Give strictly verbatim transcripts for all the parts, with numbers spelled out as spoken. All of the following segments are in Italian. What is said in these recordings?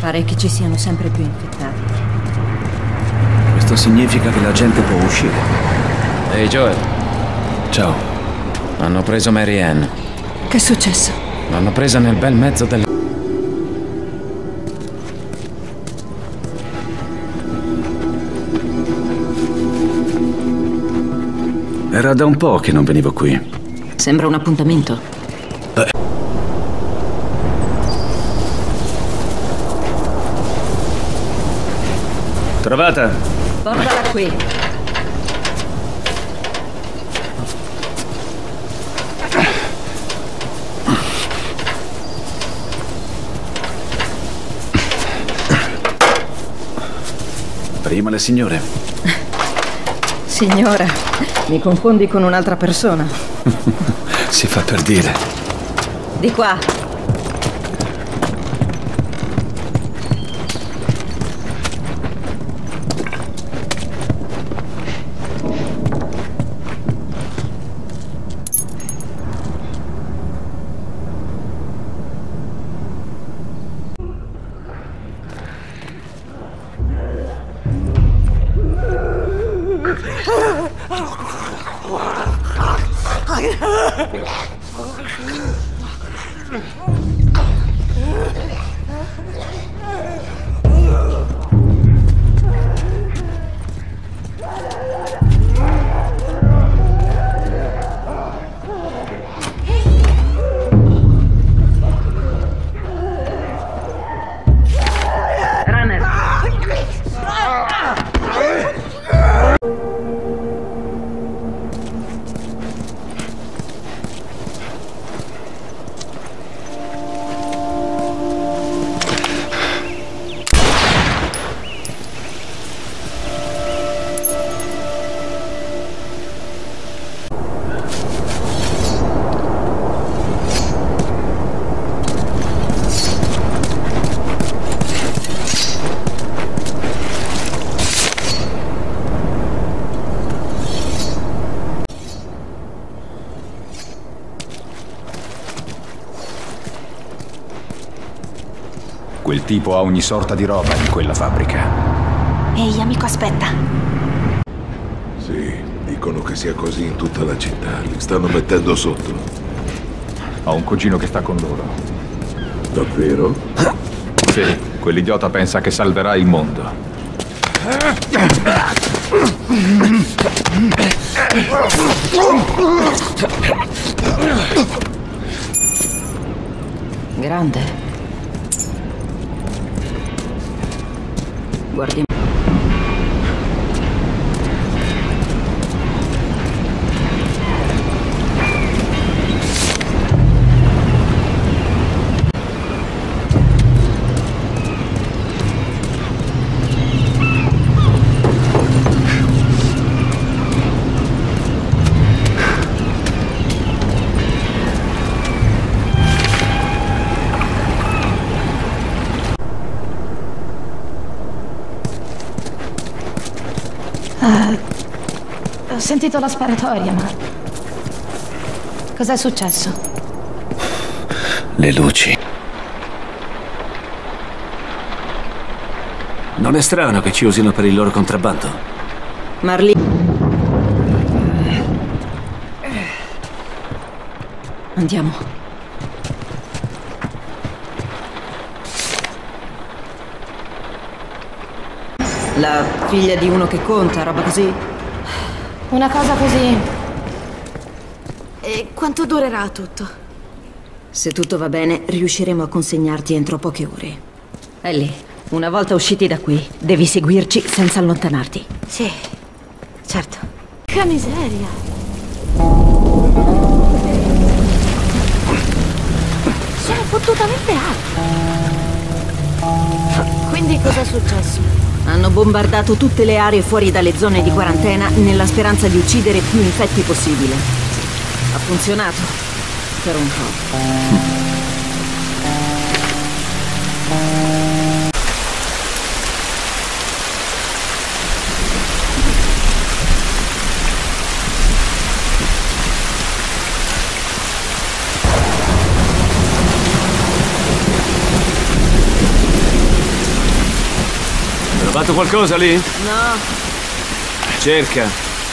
Pare che ci siano sempre più infettati. Questo significa che la gente può uscire. Ehi, Joel. Ciao. Hanno preso Mary Ann. Che è successo? L'hanno presa nel bel mezzo del... Era da un po' che non venivo qui. Sembra un appuntamento. Beh. Trovata? Portala qui. Prima le signore. Signora, mi confondi con un'altra persona. Si fa per dire. Di qua. Quel tipo ha ogni sorta di roba in quella fabbrica. Ehi, amico, aspetta. Sì, dicono che sia così in tutta la città. Li stanno mettendo sotto. Ho un cugino che sta con loro. Davvero? Sì, quell'idiota pensa che salverà il mondo. Grande. Guardi. Uh, ho sentito la sparatoria, ma... Cos'è successo? Le luci. Non è strano che ci usino per il loro contrabbando? Marlene. Andiamo. La figlia di uno che conta, roba così? Una cosa così... E quanto durerà tutto? Se tutto va bene, riusciremo a consegnarti entro poche ore. Ellie, una volta usciti da qui, devi seguirci senza allontanarti. Sì, certo. Che miseria! Sono fottutamente alti. Quindi cos'è successo? Hanno bombardato tutte le aree fuori dalle zone di quarantena nella speranza di uccidere più infetti possibile. Ha funzionato. Per un po'. Fatto qualcosa lì? No. Cerca.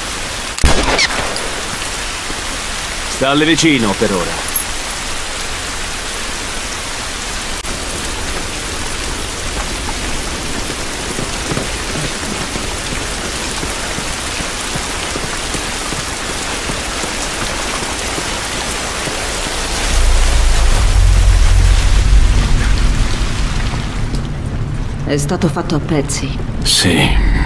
Stalle vicino per ora. È stato fatto a pezzi. Sì.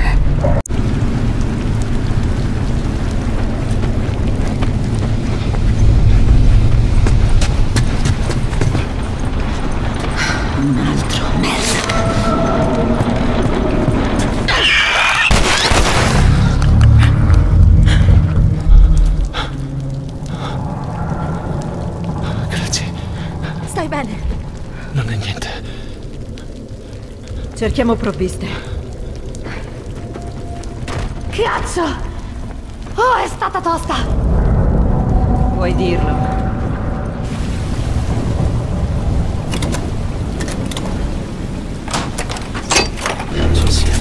Un altro, merda. Grazie. Stai bene? Non è niente. Cerchiamo provviste. Cazzo! Oh, è stata tosta! Puoi dirlo. Ci siamo.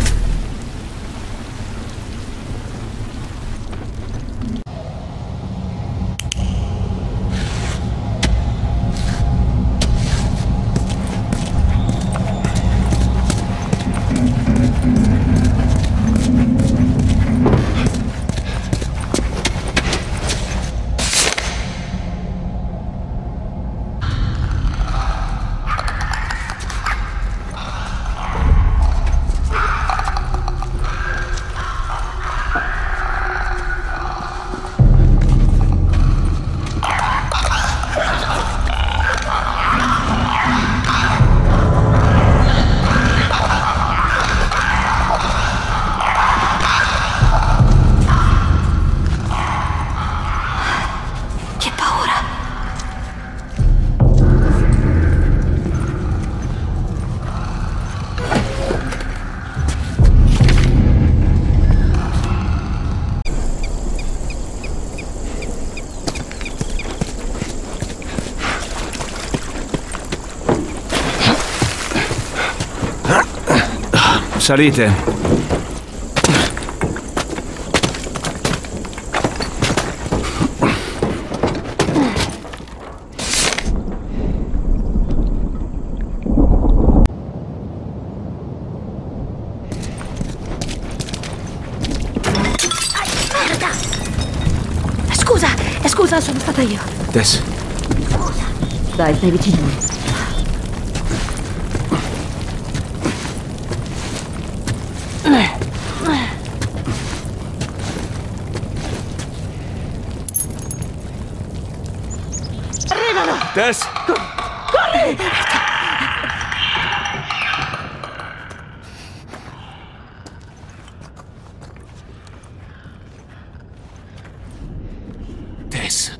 Salite. Scusa, scusa, sono stata io. Tess. Dai, stai vicino a me. Tess! Corri! Tess.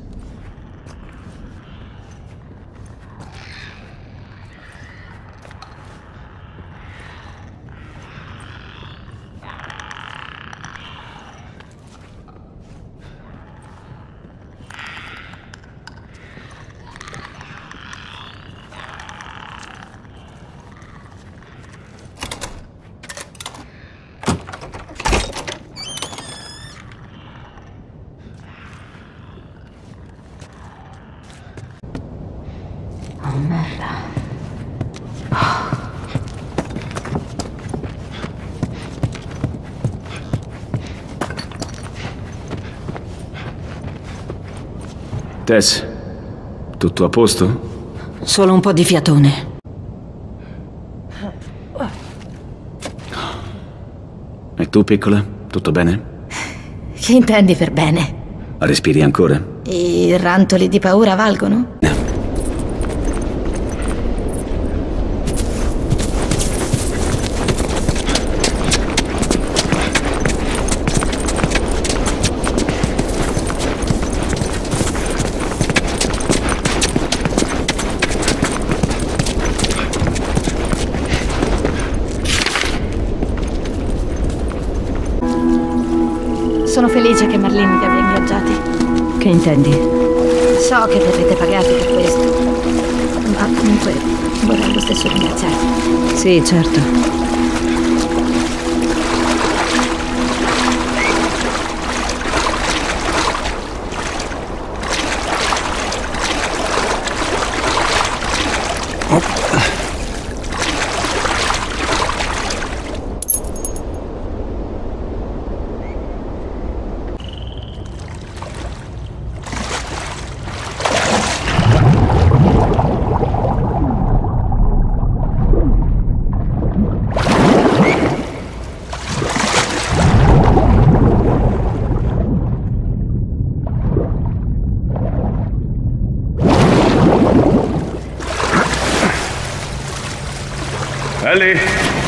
Oh, merda. Tess, tutto a posto? Solo un po' di fiatone. E tu, piccola? Tutto bene? Che intendi per bene? Respiri ancora? I rantoli di paura valgono? Sono felice che Marlene vi abbia ingaggiati. Che intendi? So che verrete pagati per questo, ma comunque vorrei lo stesso ringraziarvi. Sì, certo. Ellie!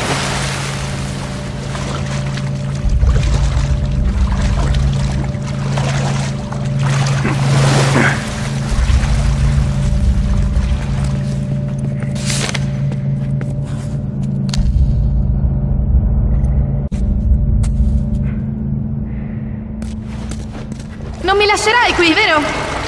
Non mi lascerai qui, vero?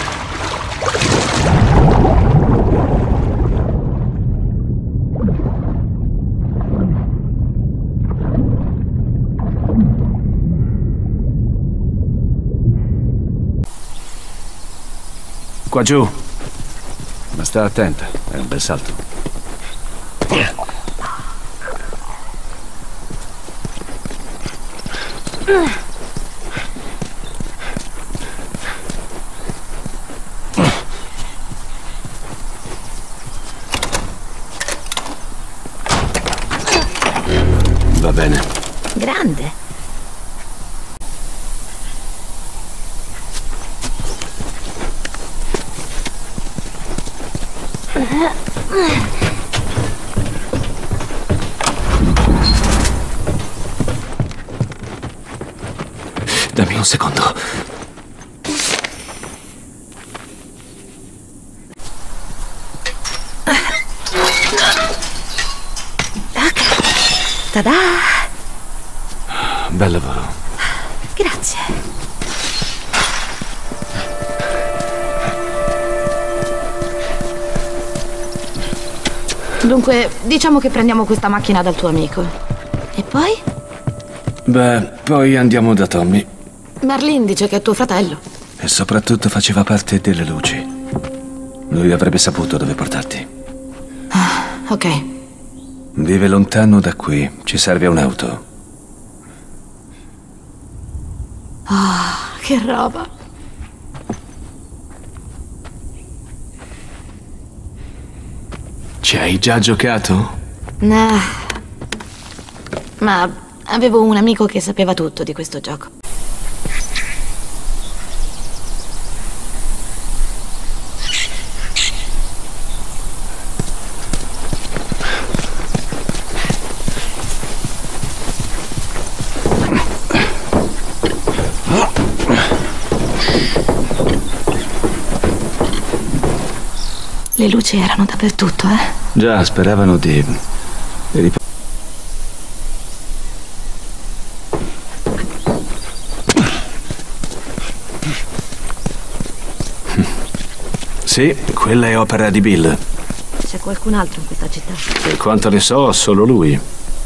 Qua giù. Ma sta attenta, è un bel salto. Va bene. Grande. Dammi un secondo. Ok. Ta-da! Bel lavoro. Grazie. Dunque, diciamo che prendiamo questa macchina dal tuo amico. E poi? Beh, poi andiamo da Tommy. Marlene dice che è tuo fratello. E soprattutto faceva parte delle luci. Lui avrebbe saputo dove portarti. Ah, ok. Vive lontano da qui. Ci serve un'auto. Ah, che roba. Ci hai già giocato? Nah. Ma avevo un amico che sapeva tutto di questo gioco. Le luci erano dappertutto, eh? Già, speravano di... di rip- Sì, quella è opera di Bill. C'è qualcun altro in questa città? Per quanto ne so, solo lui.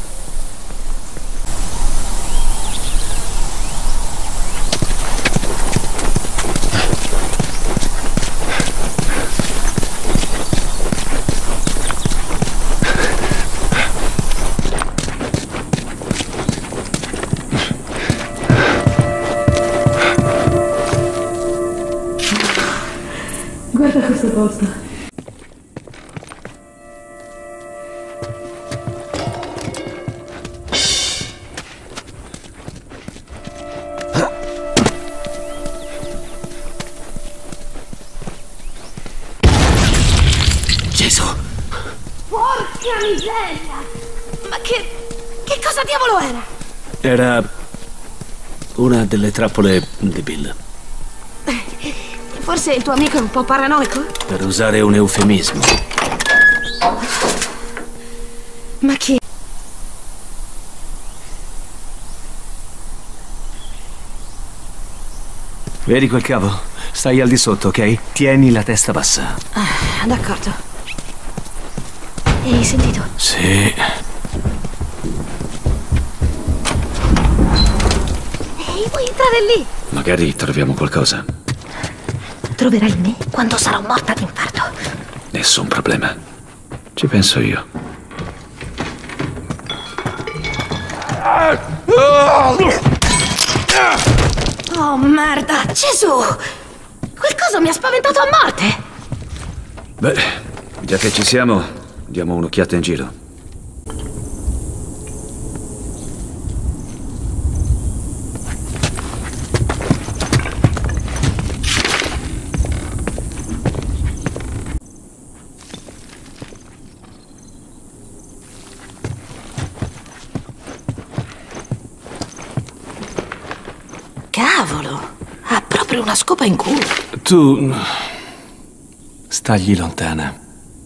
Guarda questo posto. Gesù! Porca miseria! Ma che... che cosa diavolo era? Era una delle trappole di Bill. Forse il tuo amico è un po' paranoico? Per usare un eufemismo. Ma chi? Vedi quel cavo? Stai al di sotto, ok? Tieni la testa bassa. Ah, d'accordo. Hai sentito? Sì. Ehi, vuoi entrare lì? Magari troviamo qualcosa. Troverai me quando sarò morta d'infarto. Nessun problema. Ci penso io. Oh, merda! Gesù! Quel coso mi ha spaventato a morte! Beh, già che ci siamo, diamo un'occhiata in giro. una scopa in culo. Tu... stagli lontana.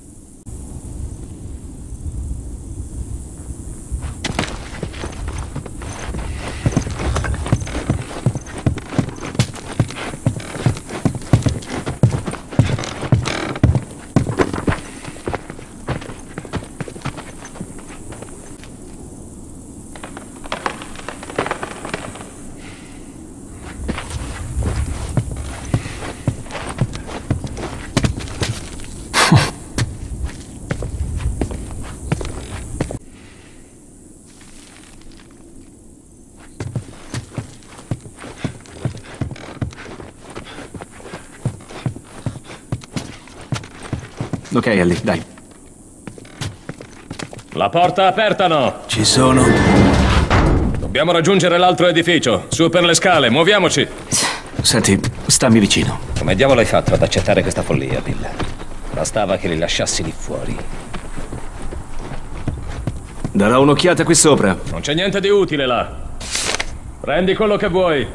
Ok, Ellie, dai. La porta aperta, no? Ci sono. Dobbiamo raggiungere l'altro edificio. Su per le scale, muoviamoci. Senti, stammi vicino. Come diavolo hai fatto ad accettare questa follia, Bill? Bastava che li lasciassi lì fuori. Darò un'occhiata qui sopra. Non c'è niente di utile là. Prendi quello che vuoi.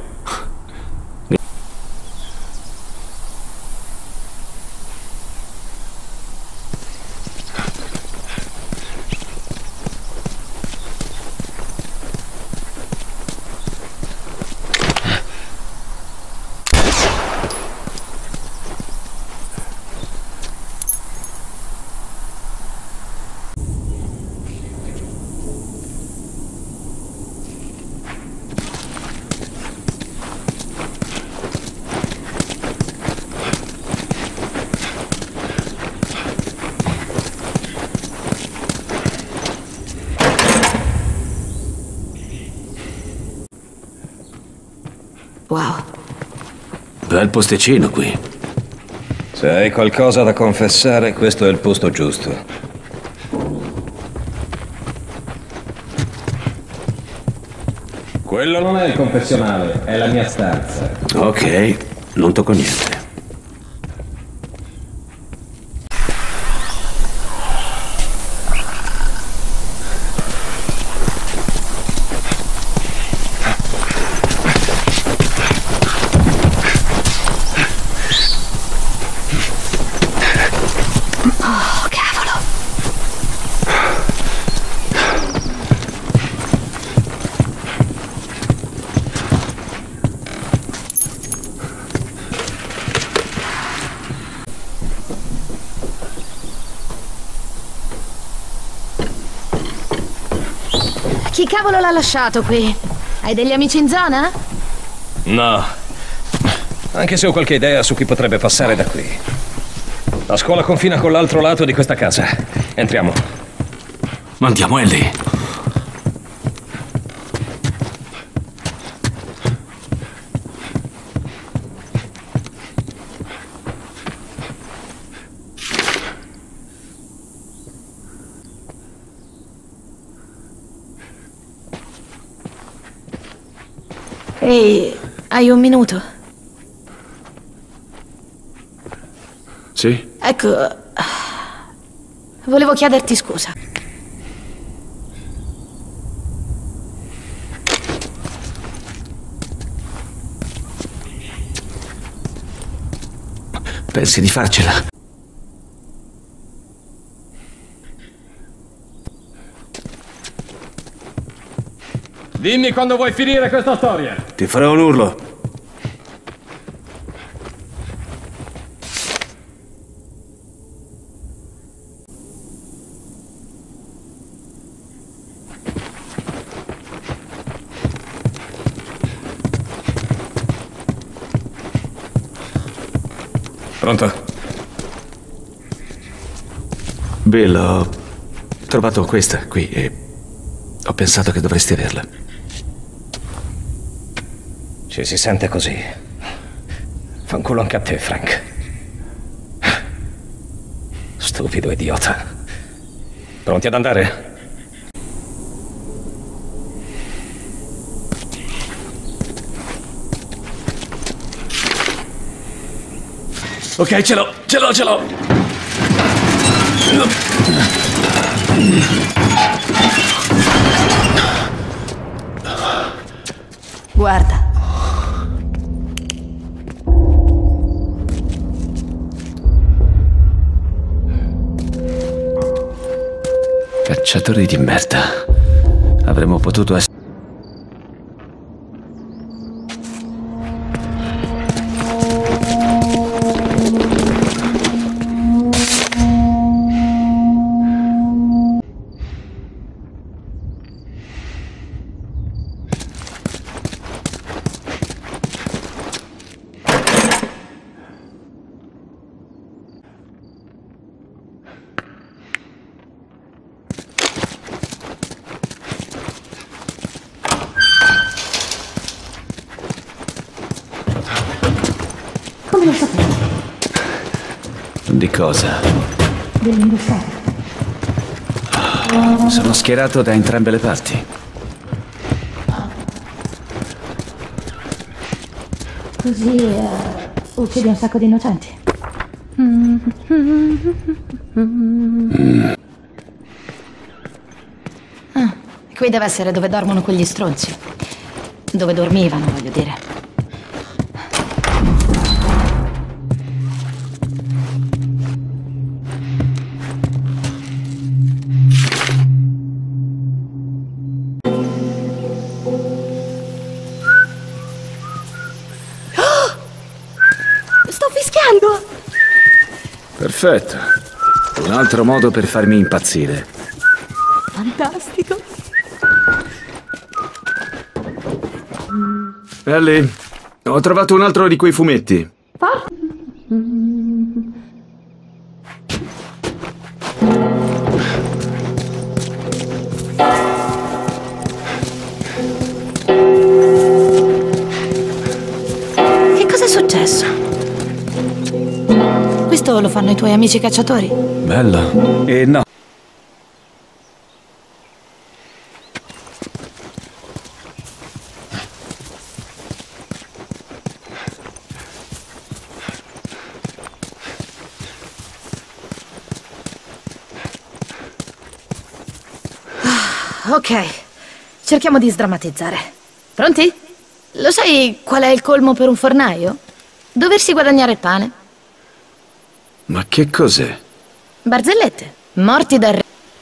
Wow. Bel posticino qui. Se hai qualcosa da confessare, questo è il posto giusto. Quello non è il confessionale, è la mia stanza. Ok, non tocco niente. Oh, cavolo. Chi cavolo l'ha lasciato qui? Hai degli amici in zona? No. Anche se ho qualche idea su chi potrebbe passare da qui. La scuola confina con l'altro lato di questa casa. Entriamo. Mandiamo Ellie. Ehi, hai un minuto? Sì? Ecco, volevo chiederti scusa. Pensi di farcela? Dimmi quando vuoi finire questa storia. Ti farò un urlo. Pronto? Bill, ho trovato questa qui e ho pensato che dovresti averla. Ci si sente così. Fanculo anche a te, Frank. Stupido idiota. Pronti ad andare? Ok, ce l'ho, ce l'ho, ce l'ho. Guarda. Cacciatori di merda. Avremmo potuto essere... Come lo sapevi? Di cosa? Dell'indossare. Sono schierato da entrambe le parti. Così eh, uccidi un sacco di innocenti. Ah, qui deve essere dove dormono quegli stronzi. Dove dormivano, voglio dire. Sto fischiando! Perfetto. Un altro modo per farmi impazzire. Fantastico! Ellie, ho trovato un altro di quei fumetti. Che cosa è successo? Questo lo fanno i tuoi amici cacciatori? Bello. E no. Ok, cerchiamo di sdrammatizzare. Pronti? Lo sai qual è il colmo per un fornaio? Doversi guadagnare il pane. Ma che cos'è? Barzellette. Morti dal re.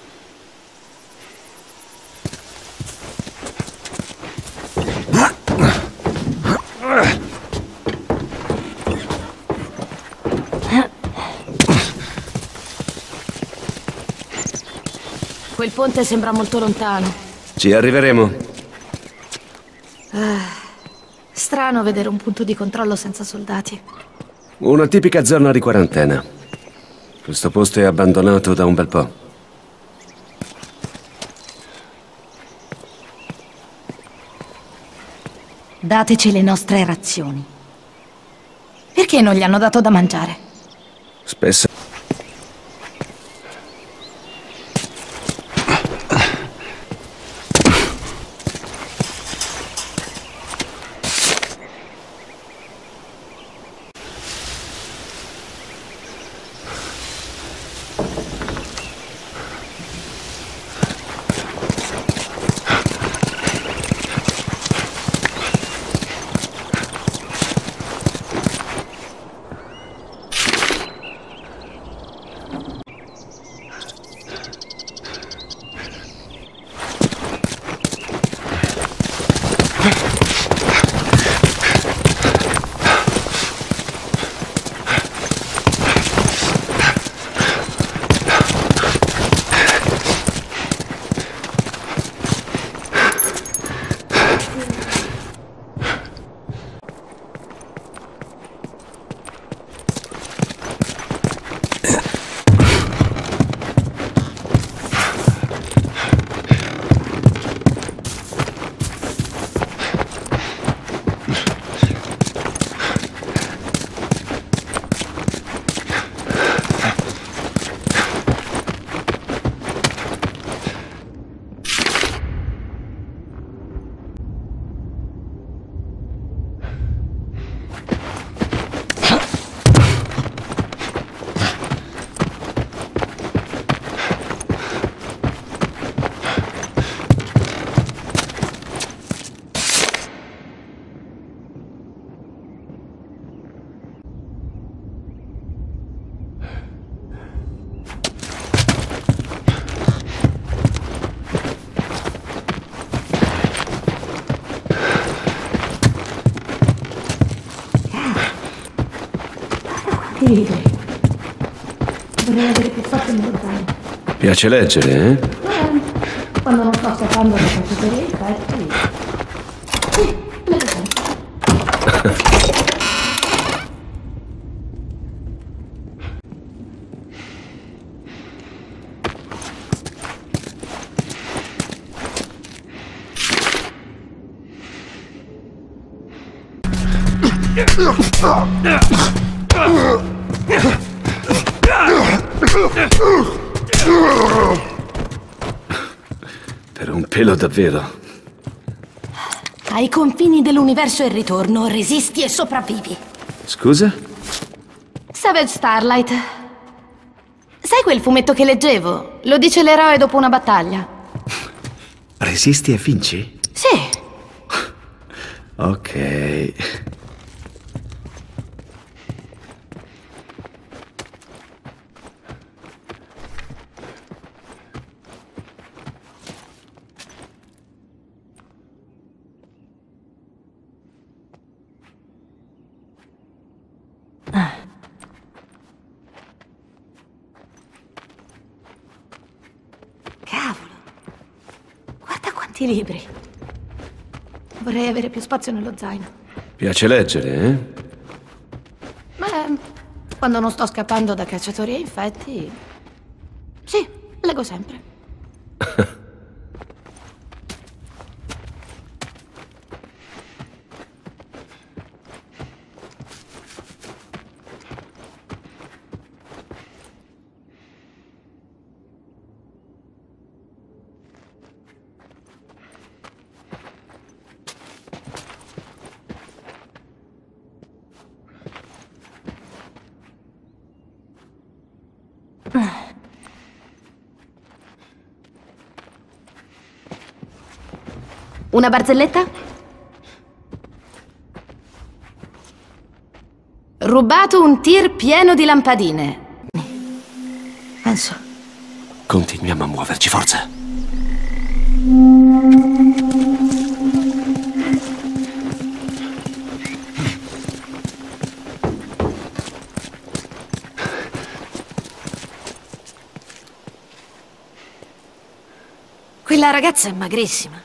Quel ponte sembra molto lontano. Ci arriveremo. Strano vedere un punto di controllo senza soldati. Una tipica zona di quarantena. Questo posto è abbandonato da un bel po'. Dateci le nostre razioni. Perché non gli hanno dato da mangiare? Spesso... libri. Vorrei avere più spazio nello zaino. Piace leggere, eh? Eh, quando non sto scappando da cacciatori, infatti. Sì, leggo sempre. Per un pelo davvero. Ai confini dell'universo e il ritorno, resisti e sopravvivi. Scusa? Savage Starlight. Sai quel fumetto che leggevo? Lo dice l'eroe dopo una battaglia. Resisti e vinci? Sì. Ok. Cavolo. Guarda quanti libri. Vorrei avere più spazio nello zaino. Piace leggere, eh? Beh, quando non sto scappando da cacciatori e infetti... Sì, leggo sempre. Una barzelletta? Rubato un tir pieno di lampadine. Penso. Continuiamo a muoverci, forza. Quella ragazza è magrissima.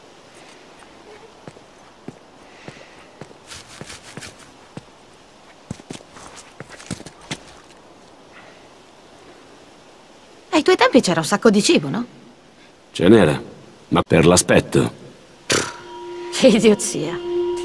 Ai tuoi tempi c'era un sacco di cibo, no? Ce n'era, ma per l'aspetto. Che idiozia.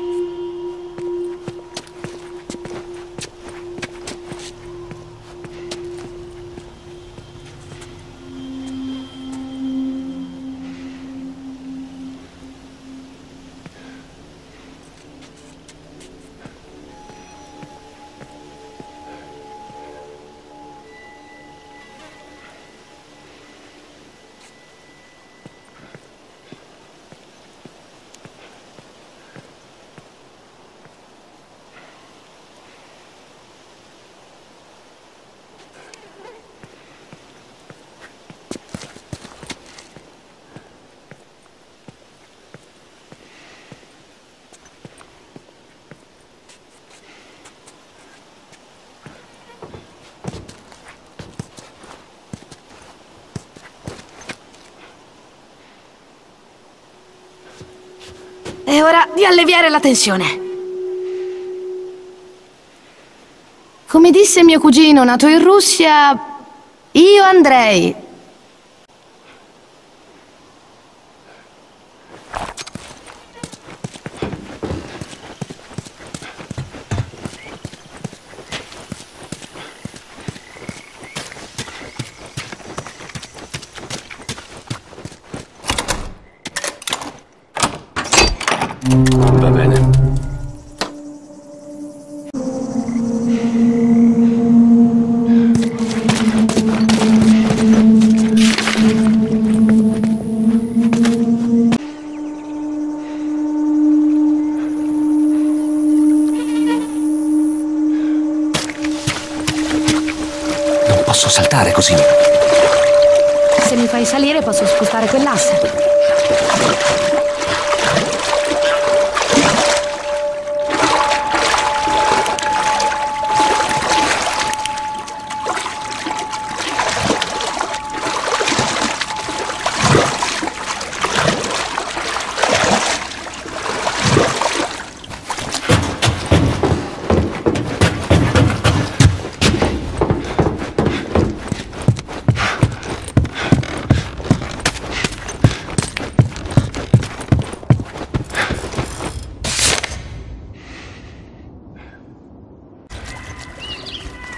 È ora di alleviare la tensione. Come disse mio cugino nato in Russia, io andrei. Va bene. Non posso saltare così. Se mi fai salire posso spostare quell'asse.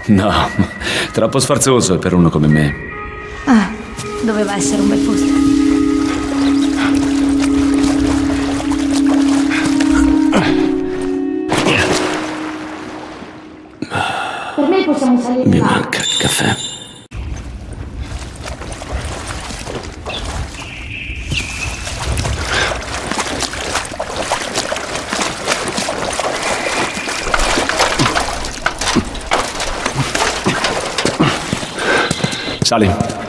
No, troppo sfarzoso per uno come me. Ah, doveva essere un bel posto. Per me possiamo salire. Mi manca il caffè. Sali.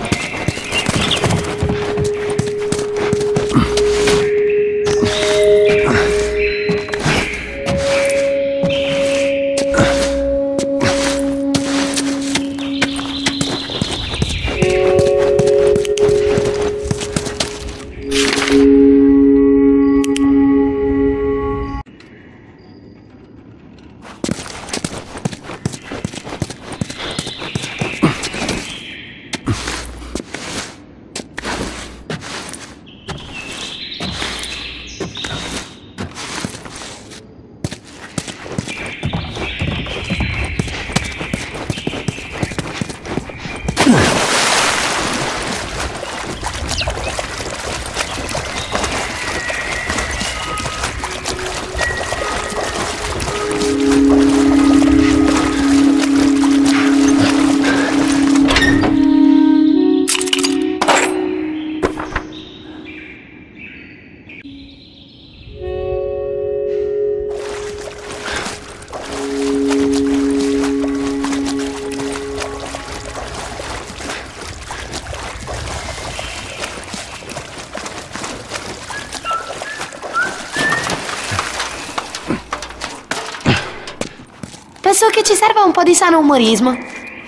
Penso che ci serva un po' di sano umorismo.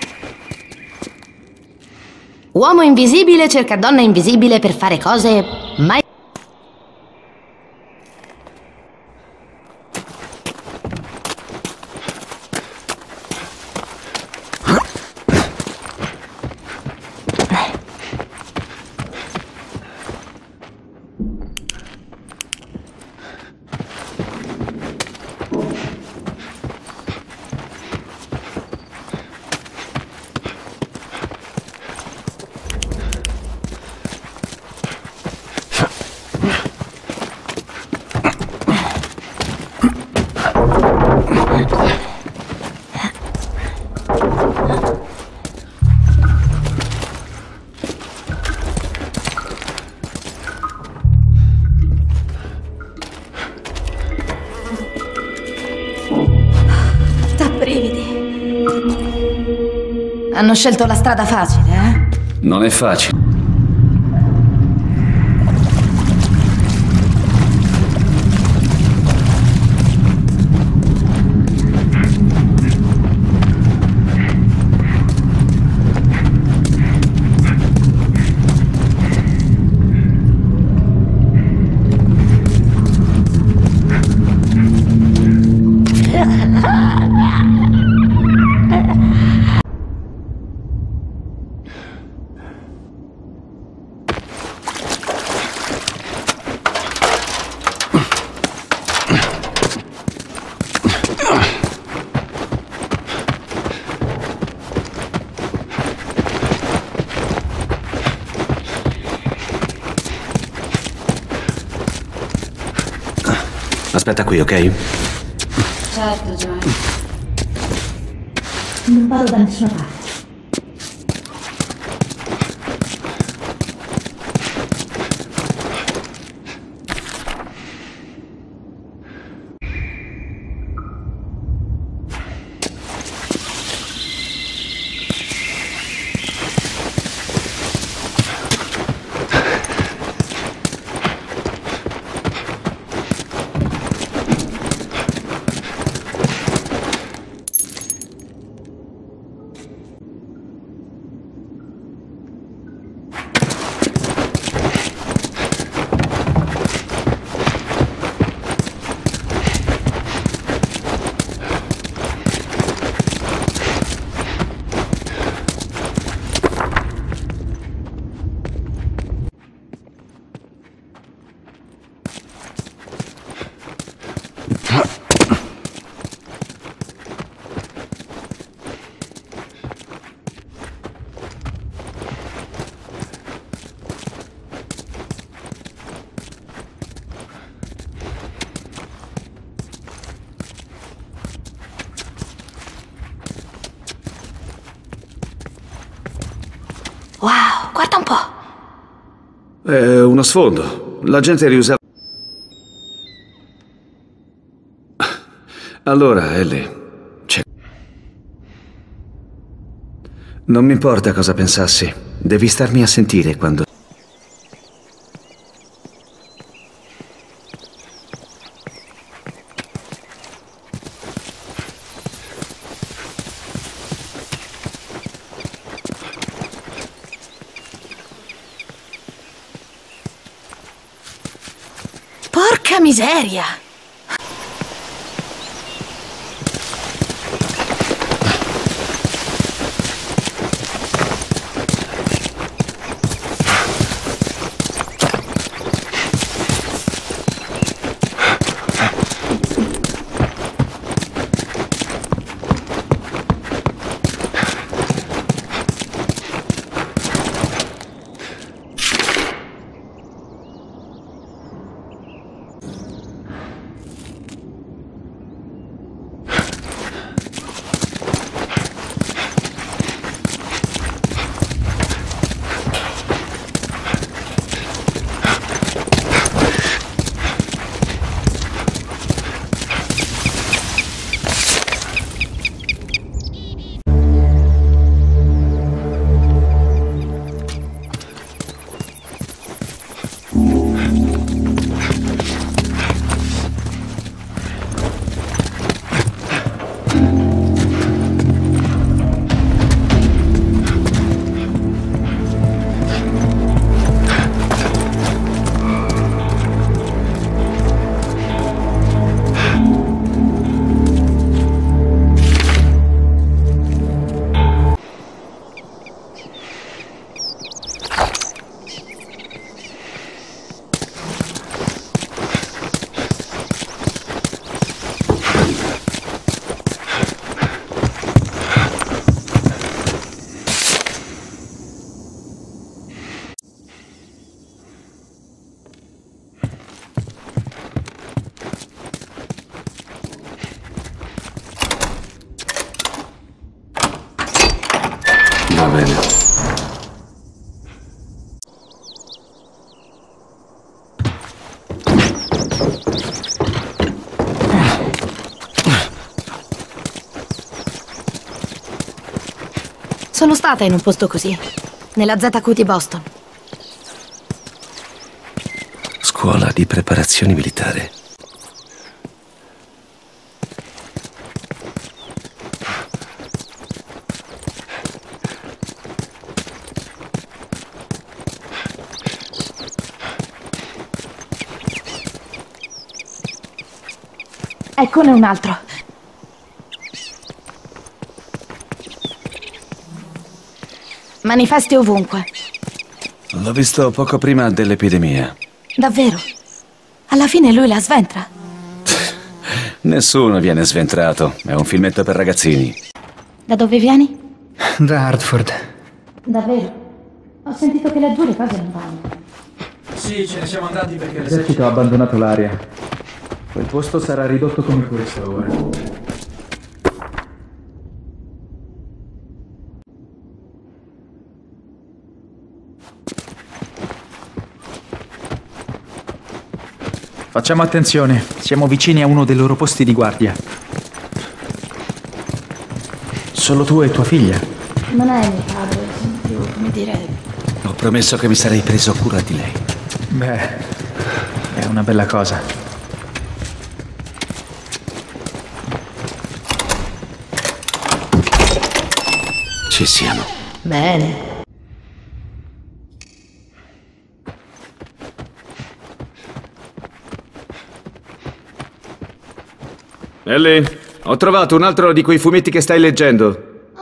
Uomo invisibile cerca donna invisibile per fare cose mai... Hanno scelto la strada facile, eh? Non è facile. Aspetta qui, ok? Certo, Joy. Non vado da nessuna parte. Wow, guarda un po'. È uno sfondo. La gente riusava... Allora, Ellie, c'è... Non mi importa cosa pensassi. Devi starmi a sentire quando... Porca miseria! Va bene. Sono stata in un posto così, nella Z Q di Boston. Scuola di preparazione militare. Eccone un altro. Manifesti ovunque. L'ho visto poco prima dell'epidemia. Davvero? Alla fine lui la sventra. Nessuno viene sventrato. È un filmetto per ragazzini. Da dove vieni? Da Hartford. Davvero? Ho sentito che laggiù le cose non vanno. Sì, ce ne siamo andati perché l'esercito ha abbandonato l'area. Quel posto sarà ridotto come questo ora. Facciamo attenzione, siamo vicini a uno dei loro posti di guardia. Solo tu e tua figlia. Non è mio padre, sono più, come dire... Ho promesso che mi sarei preso cura di lei. Beh, è una bella cosa. Ci siamo. Bene. Ellie, ho trovato un altro di quei fumetti che stai leggendo.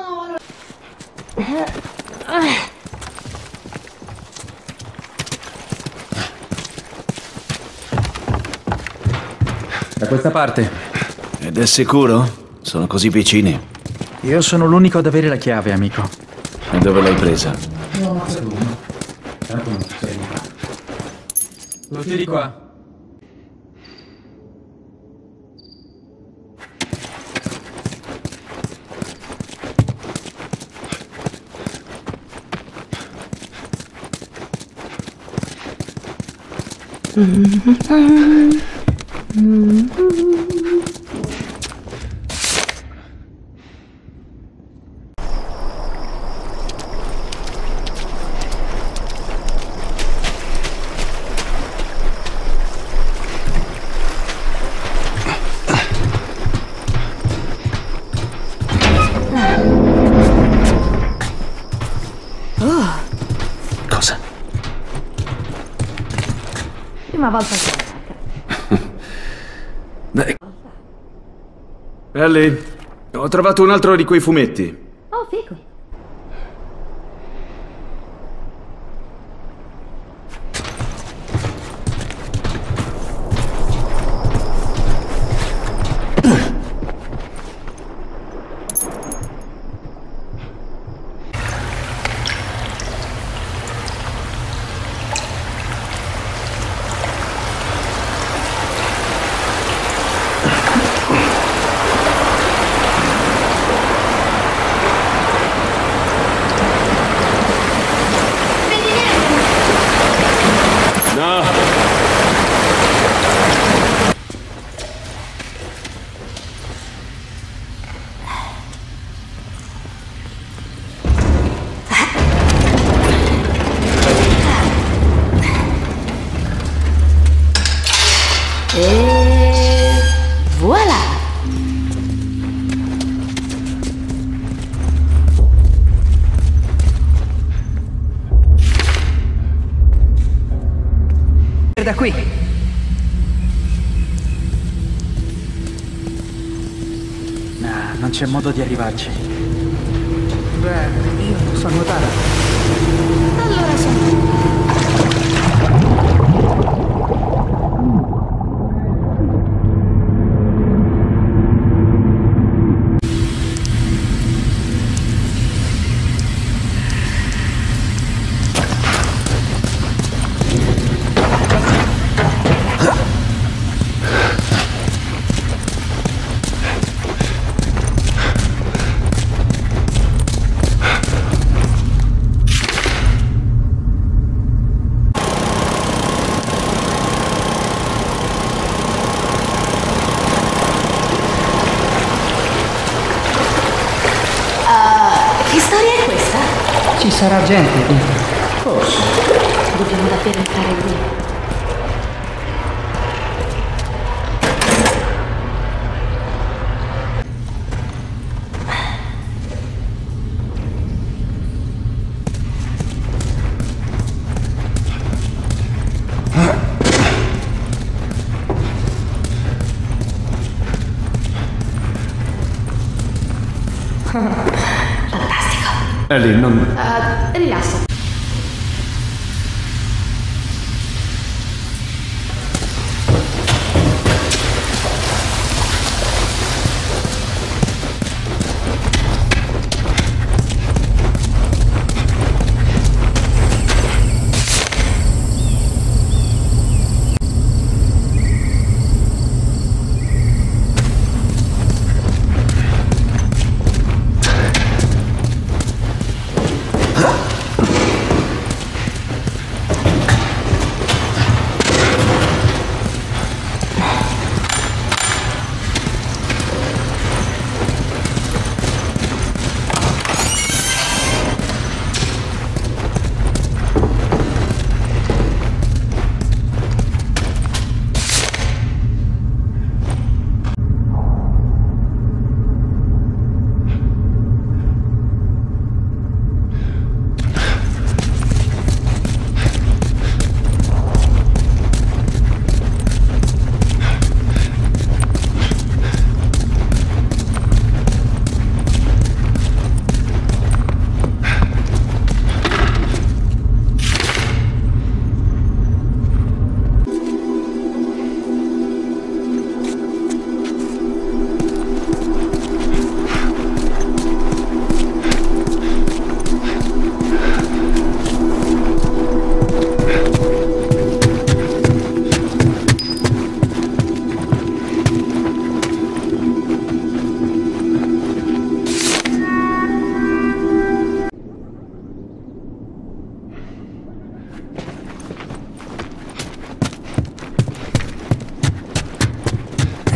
Da questa parte. Ed è sicuro? Sono così vicini. Io sono l'unico ad avere la chiave, amico. E dove l'hai presa? No, tu. Tanto non ci sei. Lo tieni qua. Cosa? Prima volta che... Beh. Ellie, ho trovato un altro di quei fumetti. Oh, figo. E voilà! Da qui. Nah, non c'è modo di arrivarci. Beh, io non so nuotare. Allora sono... Che storia è questa? Ci sarà gente dentro. Forse. Dobbiamo davvero entrare lì. Fantastico. Ellie, non... Uh, rilassa.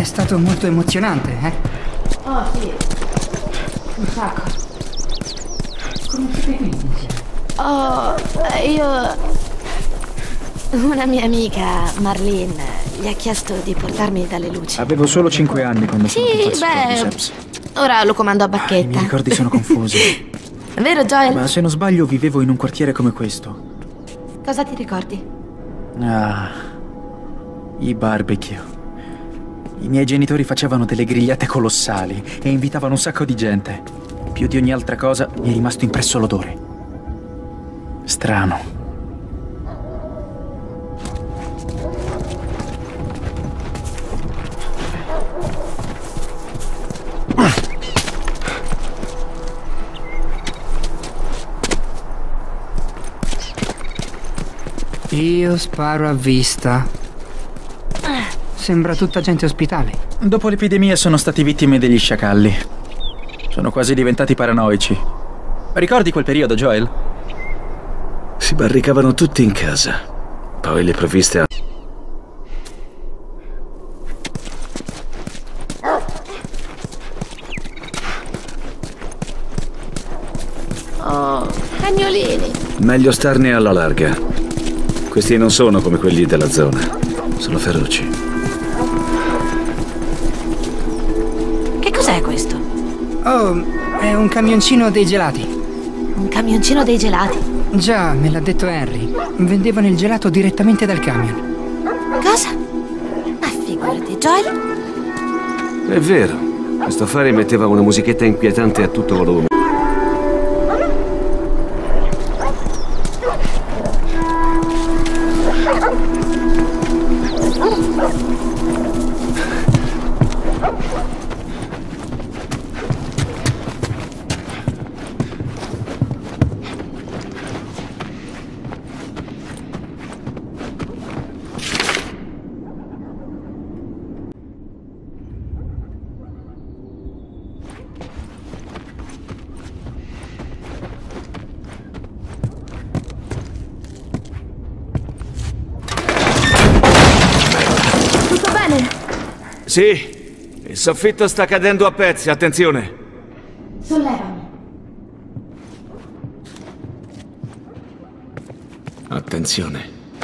stato molto emozionante, eh? Oh, sì. Un sacco. Come siete qui insieme? Oh, io... Una mia amica, Marlene, gli ha chiesto di portarmi dalle luci. Avevo solo cinque anni quando Sì, sono pazzo beh, Cordyceps. Ora lo comando a I bacchetta. miei ricordi sono confusi. Vero, Joel? Ma se non sbaglio vivevo in un quartiere come questo. Cosa ti ricordi? Ah, i barbecue. I miei genitori facevano delle grigliate colossali e invitavano un sacco di gente. Più di ogni altra cosa mi è rimasto impresso l'odore. Strano. Io sparo a vista. Sembra tutta gente ospitale. Dopo l'epidemia sono stati vittime degli sciacalli. Sono quasi diventati paranoici. Ricordi quel periodo, Joel? Si barricavano tutti in casa. Poi le provviste a... Oh, cagnolini. Meglio starne alla larga. Questi non sono come quelli della zona. Sono feroci. Che cos'è questo? Oh, è un camioncino dei gelati. Un camioncino dei gelati? Già, me l'ha detto Henry. Vendevano il gelato direttamente dal camion. Cosa? Ma figurati, Joel? È vero. Questo affare metteva una musichetta inquietante a tutto volume. Sì, il soffitto sta cadendo a pezzi, attenzione. Sollevami. Attenzione.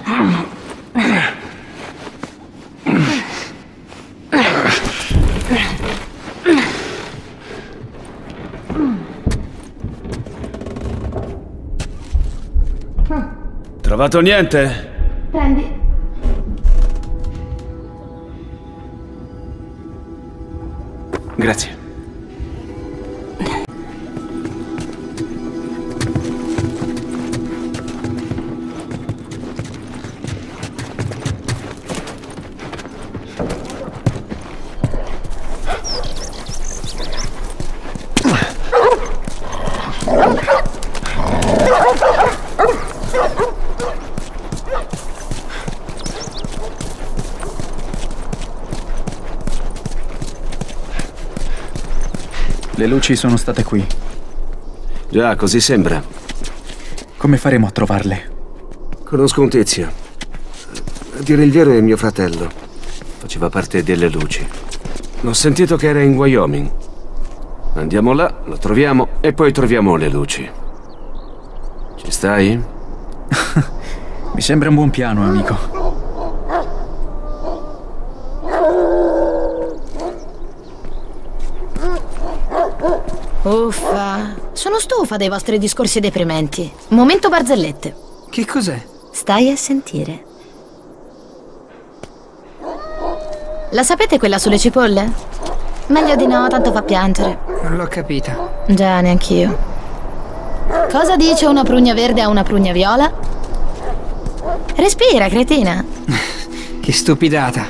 Trovato niente? Prendi. Grazie. Le luci sono state qui. Già, così sembra. Come faremo a trovarle? Conosco un tizio. A dire il vero è mio fratello. Faceva parte delle luci. L'ho sentito che era in Wyoming. Andiamo là, lo troviamo e poi troviamo le luci. Ci stai? Mi sembra un buon piano, amico. Uffa, sono stufa dei vostri discorsi deprimenti. Momento barzellette. Che cos'è? Stai a sentire. La sapete quella sulle cipolle? Meglio di no, tanto fa piangere. Non l'ho capita. Già, neanch'io. Cosa dice una prugna verde a una prugna viola? Respira, cretina. Che stupidata.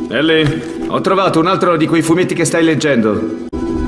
Ellie, ho trovato un altro di quei fumetti che stai leggendo.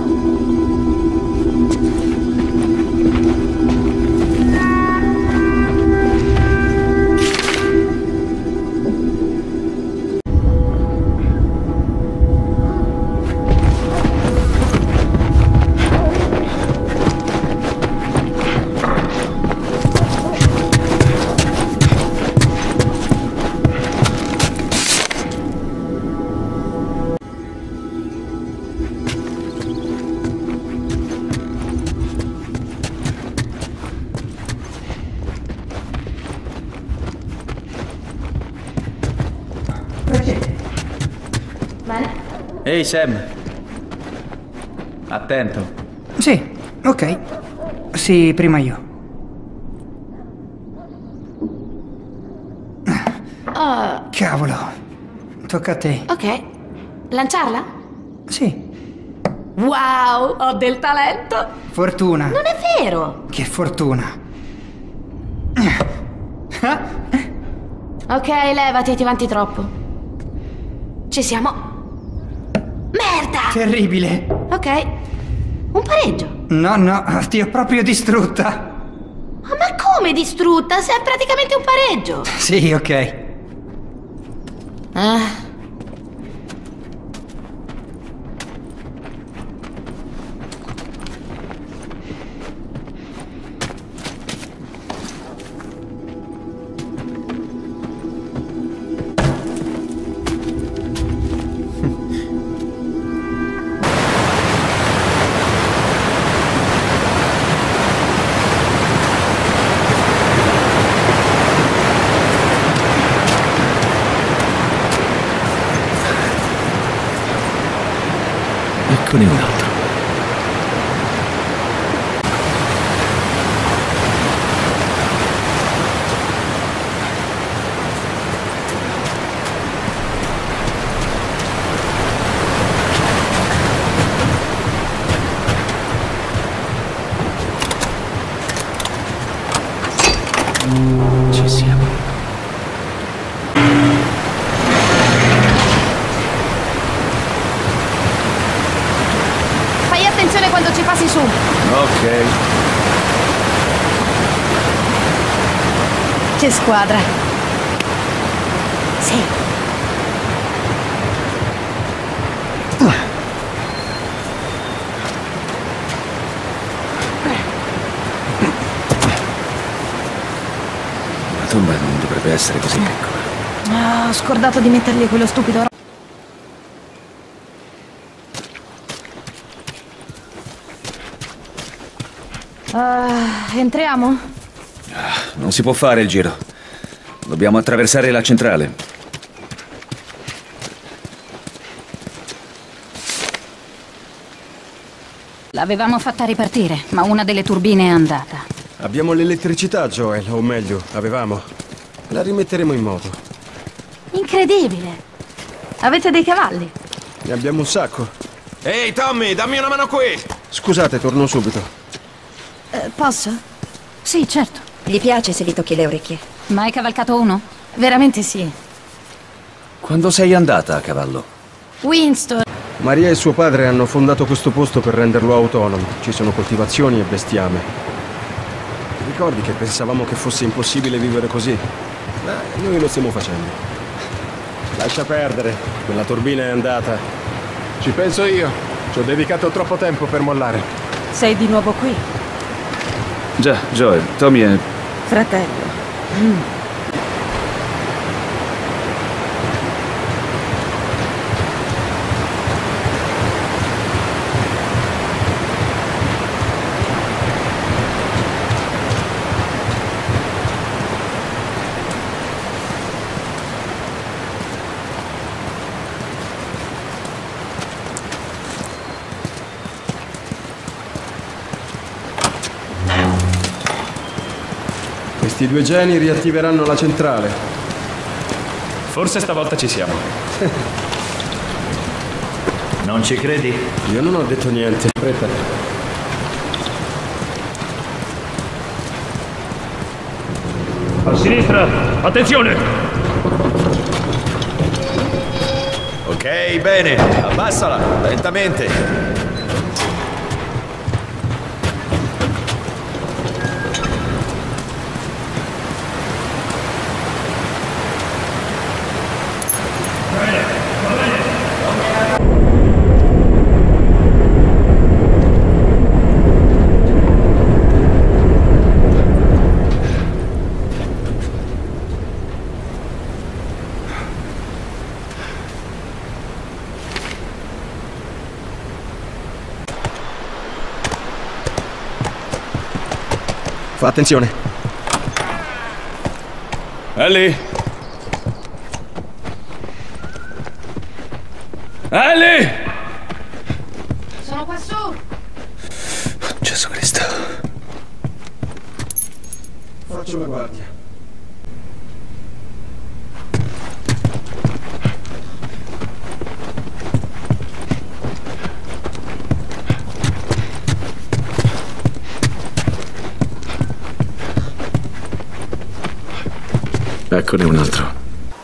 Ehi Sam, attento. Sì, ok. Sì, prima io. Oh, Cavolo. Tocca a te. ok. Lanciarla? Sì. Wow, ho del talento. Fortuna. Non è vero. Che fortuna. Ok, levati, ti vanti troppo. Ci siamo. Merda! Terribile. Ok. Un pareggio. No, no, ti ho proprio distrutta. Ma come distrutta? Sei praticamente un pareggio. Sì, ok. Ah. Eccone un altro. Ci siamo. Fai attenzione quando ci passi su. Ok. Che squadra. Sì. La tomba non dovrebbe essere così piccola. Ah, ho scordato di mettergli quello stupido. Uh, entriamo? Non si può fare il giro. Dobbiamo attraversare la centrale. L'avevamo fatta ripartire, ma una delle turbine è andata. Abbiamo l'elettricità, Joel, o meglio, avevamo. La rimetteremo in moto. Incredibile. Avete dei cavalli? Ne abbiamo un sacco. Ehi, Tommy, dammi una mano qui! Scusate, torno subito. Eh, posso? Sì, certo. Gli piace se gli tocchi le orecchie? Mai cavalcato uno? Veramente sì. Quando sei andata a cavallo? Winston. Maria e suo padre hanno fondato questo posto per renderlo autonomo. Ci sono coltivazioni e bestiame. Ti ricordi che pensavamo che fosse impossibile vivere così? Beh, noi lo stiamo facendo. Lascia perdere, quella turbina è andata. Ci penso io. Ci ho dedicato troppo tempo per mollare. Sei di nuovo qui? Già, Joel, Tommy è... Fratello. Mm. Questi due geni riattiveranno la centrale. Forse stavolta ci siamo. Non ci credi? Io non ho detto niente. Fretta. A sinistra! Attenzione! Ok, Ok, bene. Abbassala, lentamente. Fa attenzione. Ellie! Ellie! Sono qua su! Gesù Cristo. Faccio la guardia. Eccone un altro.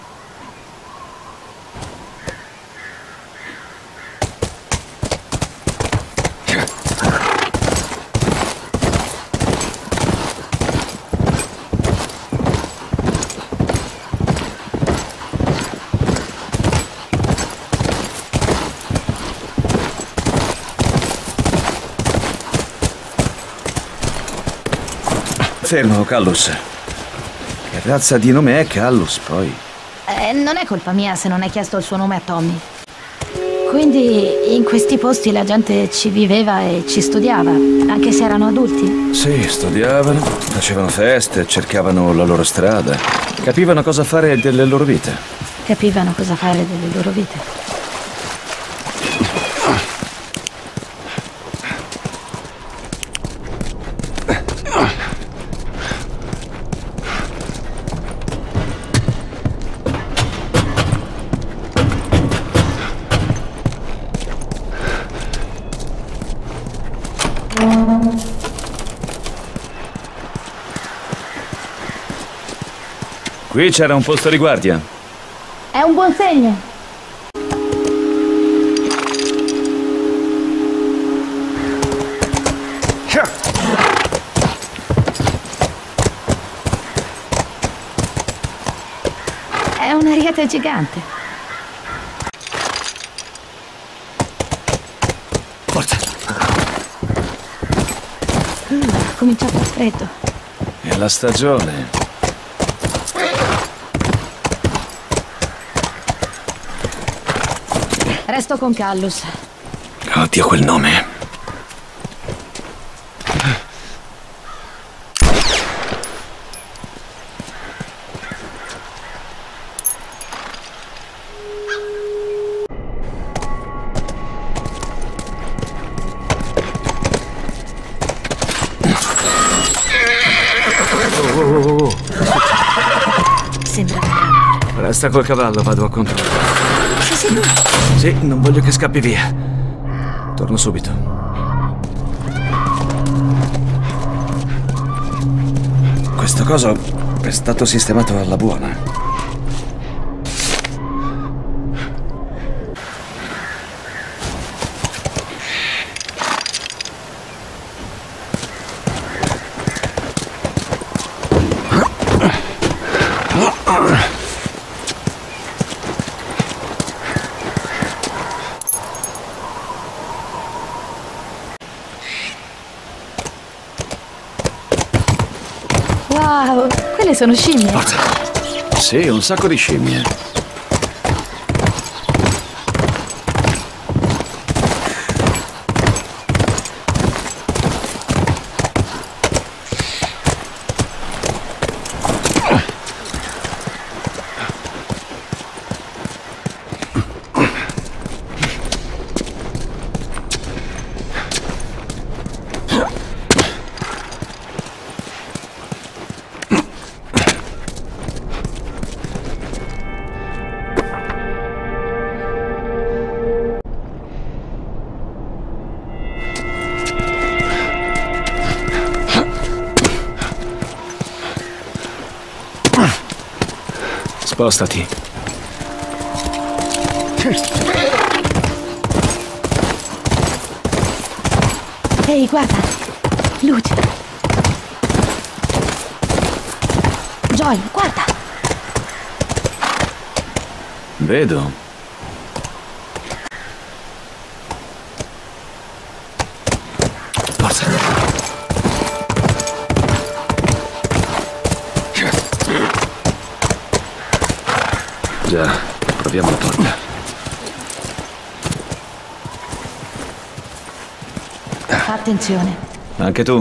Fermo, Callus. Che razza di nome è Callus, poi? Eh, non è colpa mia se non hai chiesto il suo nome a Tommy. Quindi in questi posti la gente ci viveva e ci studiava, anche se erano adulti? Sì, studiavano, facevano feste, cercavano la loro strada. Capivano cosa fare delle loro vite. Capivano cosa fare delle loro vite. Qui c'era un posto di guardia. È un buon segno. È un ariete gigante. Forza. Uh, ha cominciato il freddo. È la stagione. Resto con Callus. Oddio, quel nome. Oh, oh, oh, oh. Sembra. Resta col cavallo, vado a controllare. Sei sicuro? Sì, non voglio che scappi via. Torno subito. Questo coso è stato sistemato alla buona. Wow, quelle sono scimmie. Sì, un sacco di scimmie. Spostati. Ehi, guarda! Luce! Joel, guarda! Vedo. Forza. Già, proviamo la porta. Attenzione. Anche tu.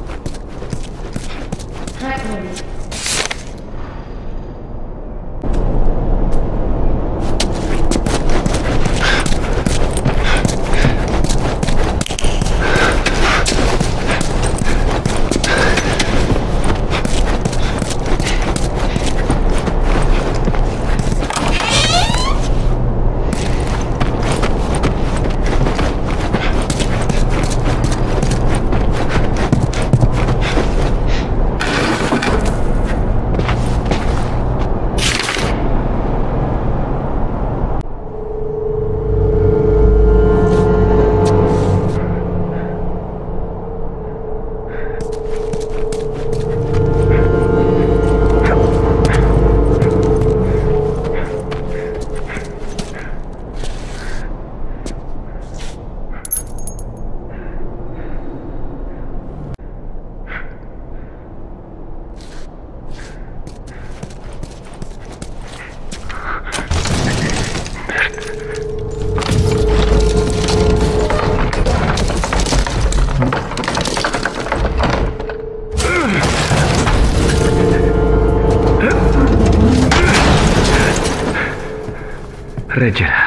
Reggila.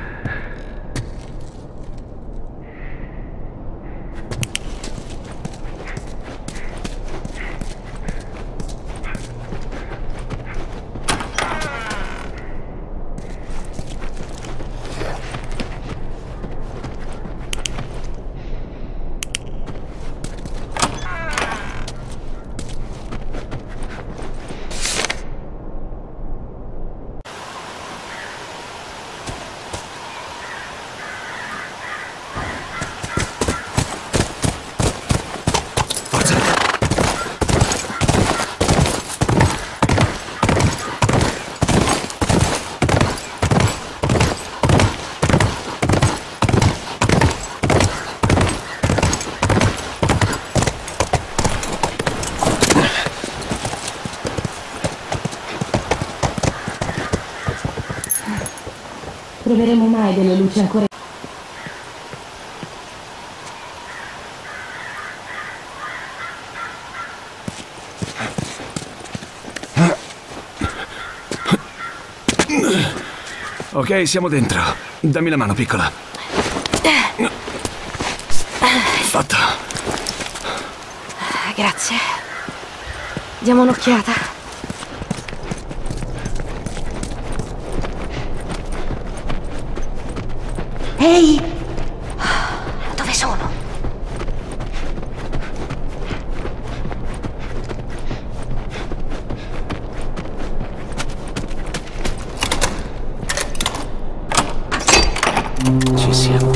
Troveremo mai delle luci ancora? Ok, siamo dentro. Dammi la mano, piccola. Fatto. Grazie. Diamo un'occhiata. Ehi! Dove sono? Ci siamo.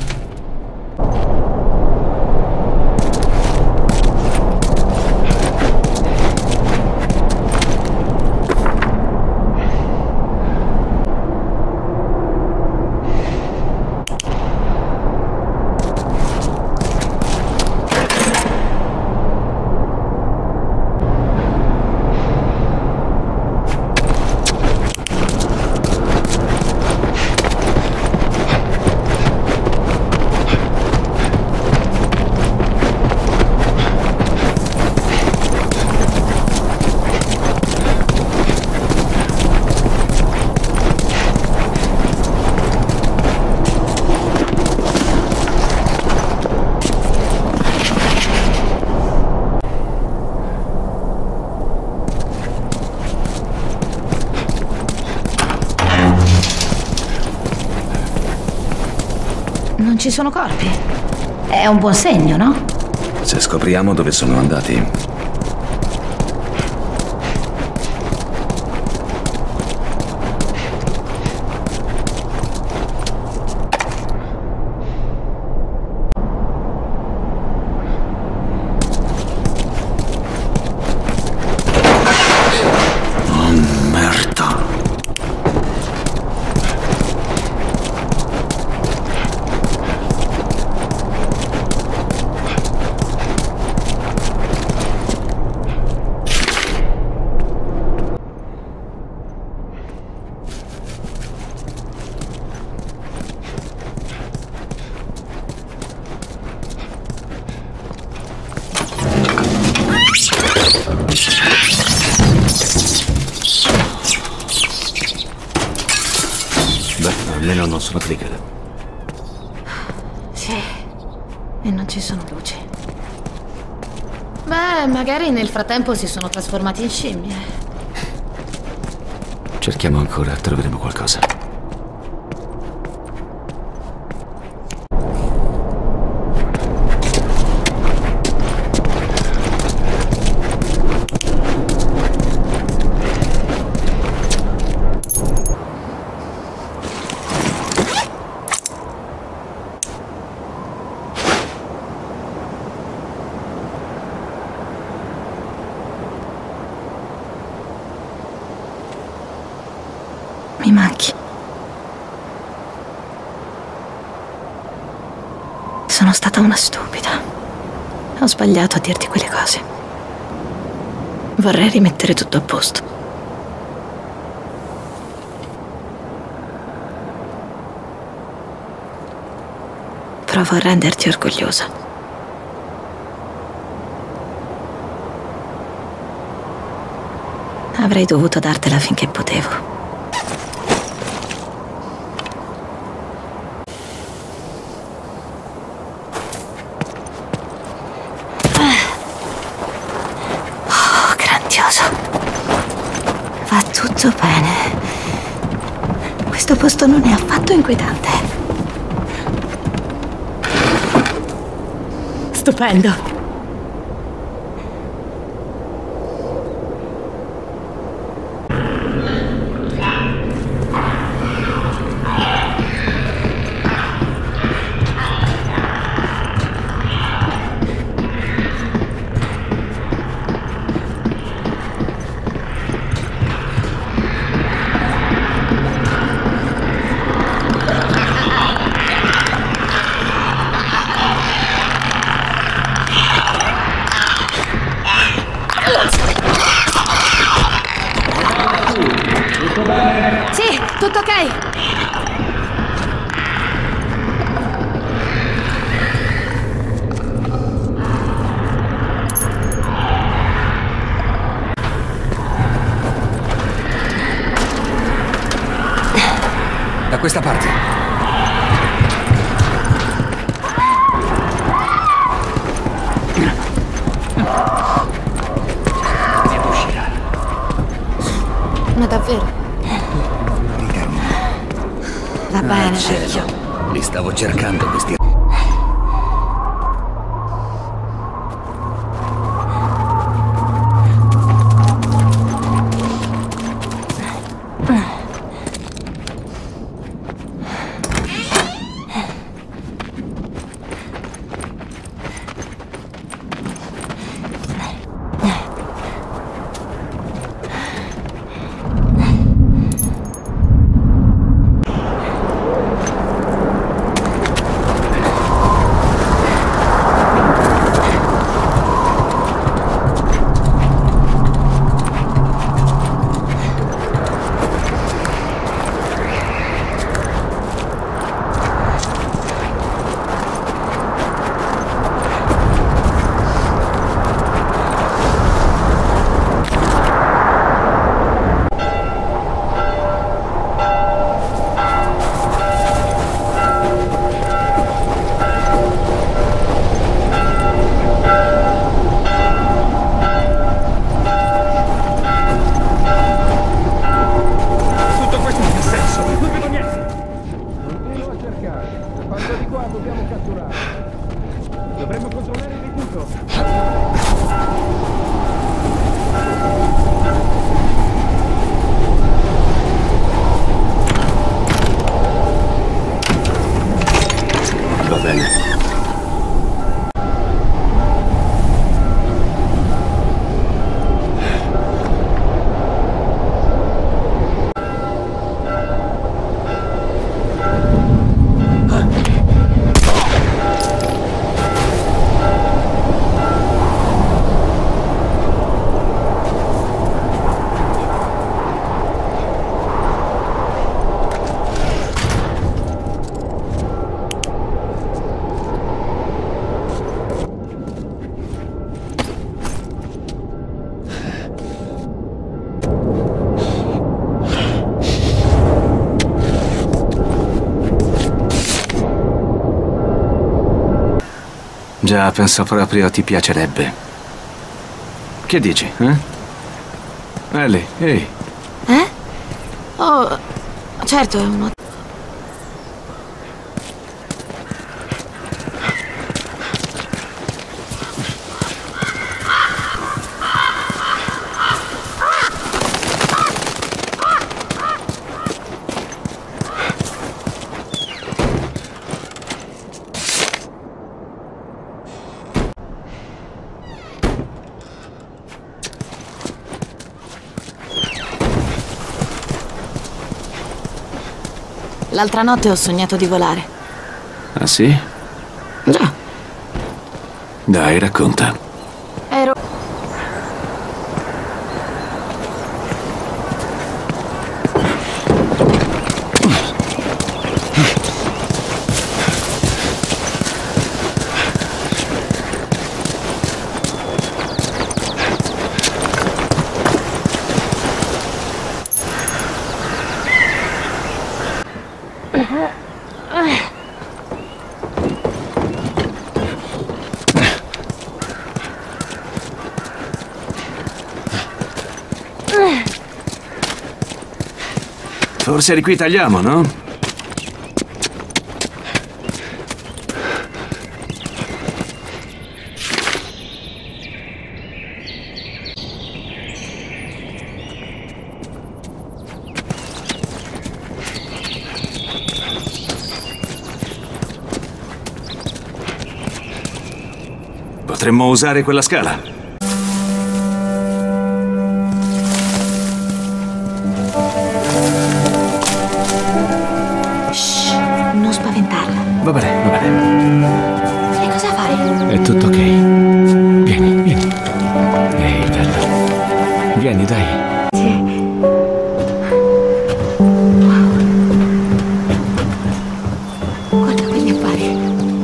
Non ci sono corpi. È un buon segno, no? Se scopriamo dove sono andati. Almeno non sono trigger. Sì, e non ci sono luci. Beh, magari nel frattempo si sono trasformati in scimmie. Cerchiamo ancora, troveremo qualcosa. Mi manchi. Sono stata una stupida. Ho sbagliato a dirti quelle cose. Vorrei rimettere tutto a posto. Provo a renderti orgogliosa. Avrei dovuto dartela finché potevo. Va tutto bene. Questo posto non è affatto inquietante. Stupendo. Sì, tutto ok. Da questa parte. Ma davvero? Va bene, vecchio. Li stavo cercando questi... Già, penso proprio ti piacerebbe. Che dici, eh? Ellie, ehi. Eh? Oh, certo, è uno... L'altra notte ho sognato di volare. Ah sì? Già. Dai, racconta. Ero... Forse di qui tagliamo, no? Potremmo usare quella scala. Va bene, va bene. Che cosa fai? È tutto ok. Vieni, vieni. Ehi, bella. Vieni, dai. Sì. Wow. Guarda quegli affari.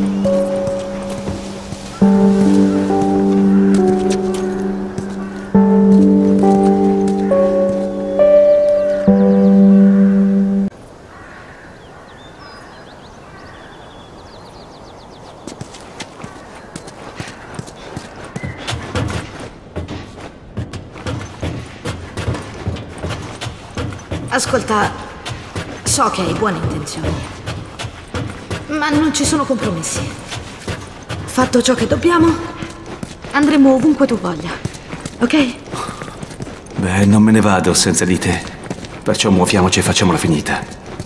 Ascolta, so che hai buone intenzioni, ma non ci sono compromessi. Fatto ciò che dobbiamo, andremo ovunque tu voglia, ok? Beh, non me ne vado senza di te. Perciò muoviamoci e facciamola finita.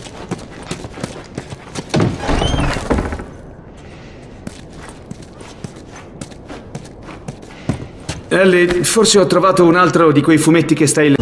Ellie, forse ho trovato un altro di quei fumetti che stai...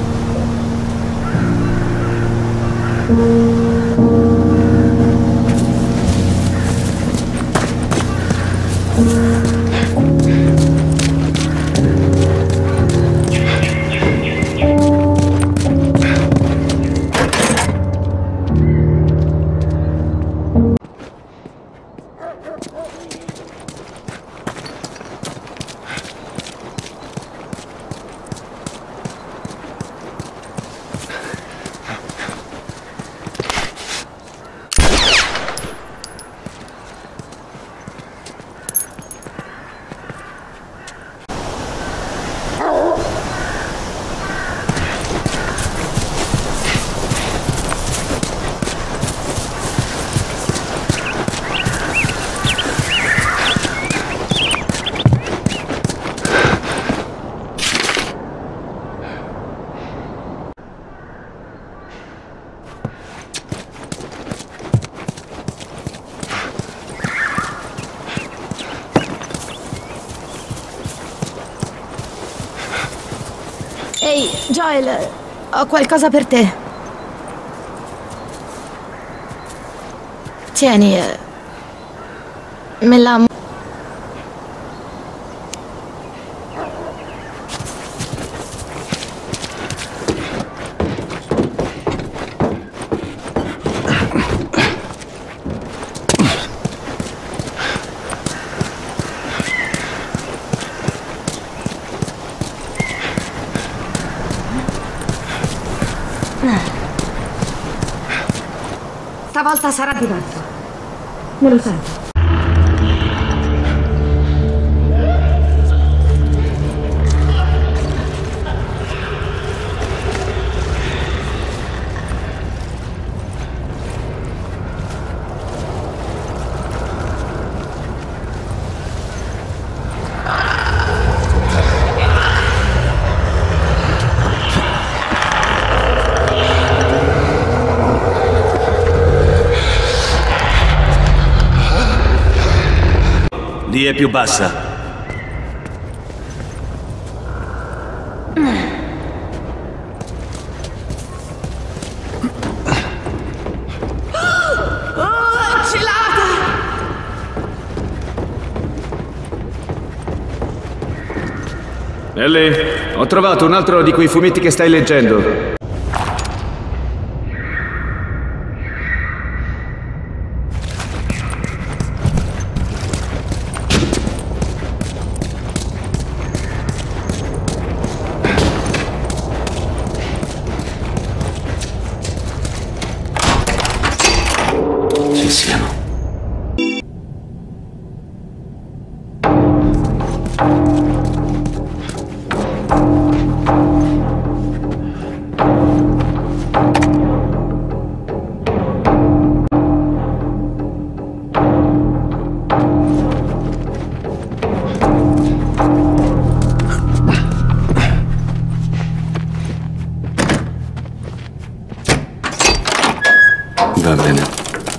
Ehi, Joel, ho qualcosa per te. Tieni, eh, me la... Stavolta sarà diverso. Me lo sento. D è più bassa. Ellie, ho trovato un altro di quei fumetti che stai leggendo. Ci siamo. Va bene.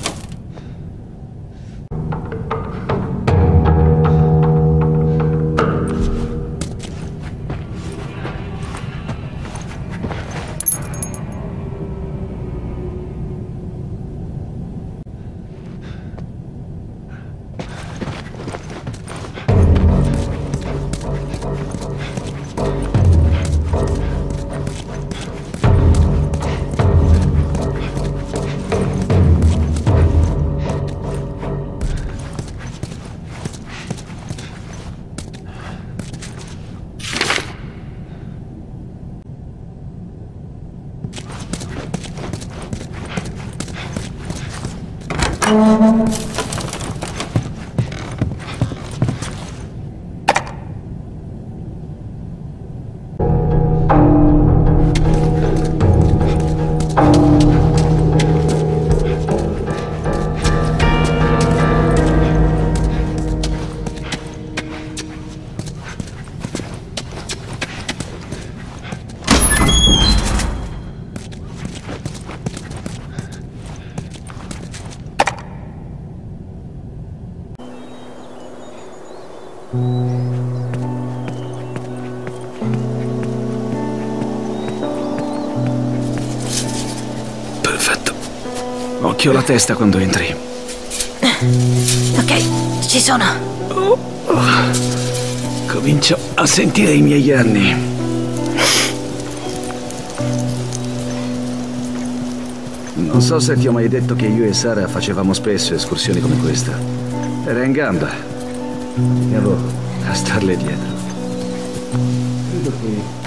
Perfetto. Occhio alla testa quando entri. Ok, ci sono. Oh, oh. Comincio a sentire i miei anni. Non so se ti ho mai detto che io e Sara facevamo spesso escursioni come questa. Era in gamba. E avevo a starle dietro. Credo che